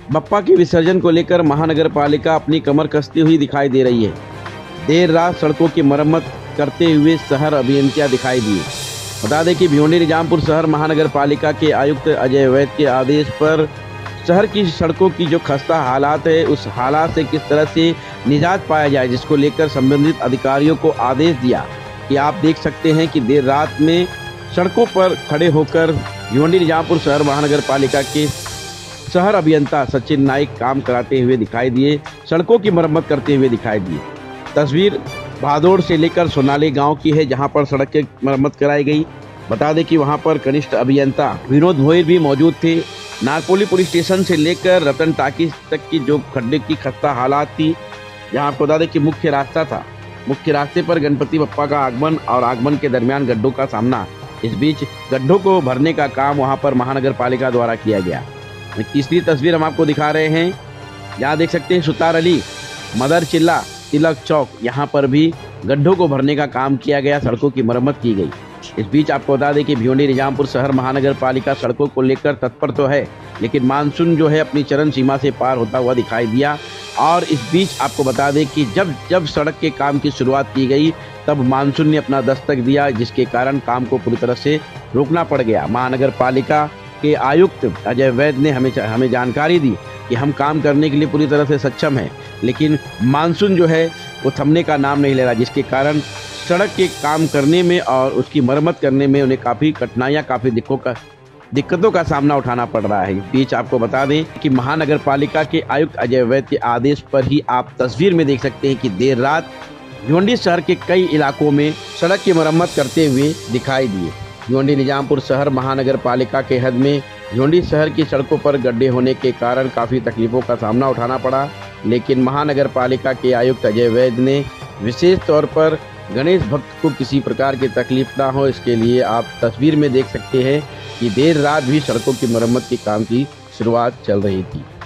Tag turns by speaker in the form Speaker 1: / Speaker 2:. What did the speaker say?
Speaker 1: बप्पा के विसर्जन को लेकर महानगर पालिका अपनी कमर कसती हुई दिखाई दे रही है। देर रात सड़कों की मरम्मत करते हुए शहर अभियंता दिखाई दिए। बता दें कि भिवंडी निजामपुर शहर महानगर पालिका के आयुक्त अजय वैद के आदेश पर शहर की सड़कों की जो खस्ता हालात है, उस हालात से किस तरह से निजात पाया जाए, जिसको लेकर संबंधित अधिकारियों को आदेश दिया कि आप देख सकते हैं कि देर रात में सड़कों पर खड़े होकर भिवंडी निजामपुर शहर महानगर पालिका के शहर अभियंता सचिन नाइक काम कराते हुए दिखाई दिए, सड़कों की मरम्मत करते हुए दिखाई दिए। तस्वीर भादोड़ से लेकर सोनाली गांव की है, जहां पर सड़क की मरम्मत कराई गई। बता दें कि वहां पर कनिष्ठ अभियंता विनोद भोईर भी मौजूद थे। नागपोली पुलिस स्टेशन से लेकर रतन टाकी तक की जो खड्डे की खस्ता हालात थी, जहां आपको बता दें कि मुख्य रास्ता था, मुख्य रास्ते पर गणपति बप्पा का आगमन और आगमन के दरमियान गड्ढों का सामना। इस बीच गड्ढों को भरने का काम वहां पर महानगर पालिका द्वारा किया गया। तीसरी तस्वीर हम आपको दिखा रहे हैं, यहाँ देख सकते हैं सुतार अली, मदर चिल्ला, तिलक चौक, यहाँ पर भी गड्ढों को भरने का काम किया गया, सड़कों की मरम्मत की गई। इस बीच आपको बता दें कि भिवंडी निजामपुर शहर महानगर पालिका सड़कों को लेकर तत्पर तो है, लेकिन मानसून जो है अपनी चरम सीमा से पार होता हुआ दिखाई दिया। और इस बीच आपको बता दें कि जब सड़क के काम की शुरुआत की गई, तब मानसून ने अपना दस्तक दिया, जिसके कारण काम को पूरी तरह से रोकना पड़ गया। महानगर पालिका के आयुक्त अजय वैद ने हमें जानकारी दी कि हम काम करने के लिए पूरी तरह से सक्षम हैं, लेकिन मानसून जो है वो थमने का नाम नहीं ले रहा, जिसके कारण सड़क के काम करने में और उसकी मरम्मत करने में उन्हें काफ़ी कठिनाइयाँ, काफ़ी दिक्कतों का सामना उठाना पड़ रहा है। इस बीच आपको बता दें कि महानगर पालिका के आयुक्त अजय वैद के आदेश पर ही आप तस्वीर में देख सकते हैं कि देर रात भिवंडी शहर के कई इलाकों में सड़क की मरम्मत करते हुए दिखाई दिए। भिवंडी निजामपुर शहर महानगर पालिका के हद में भिवंडी शहर की सड़कों पर गड्ढे होने के कारण काफ़ी तकलीफों का सामना उठाना पड़ा, लेकिन महानगर पालिका के आयुक्त अजय वैद ने विशेष तौर पर गणेश भक्त को किसी प्रकार की तकलीफ ना हो, इसके लिए आप तस्वीर में देख सकते हैं कि देर रात भी सड़कों की मरम्मत के काम की शुरुआत चल रही थी।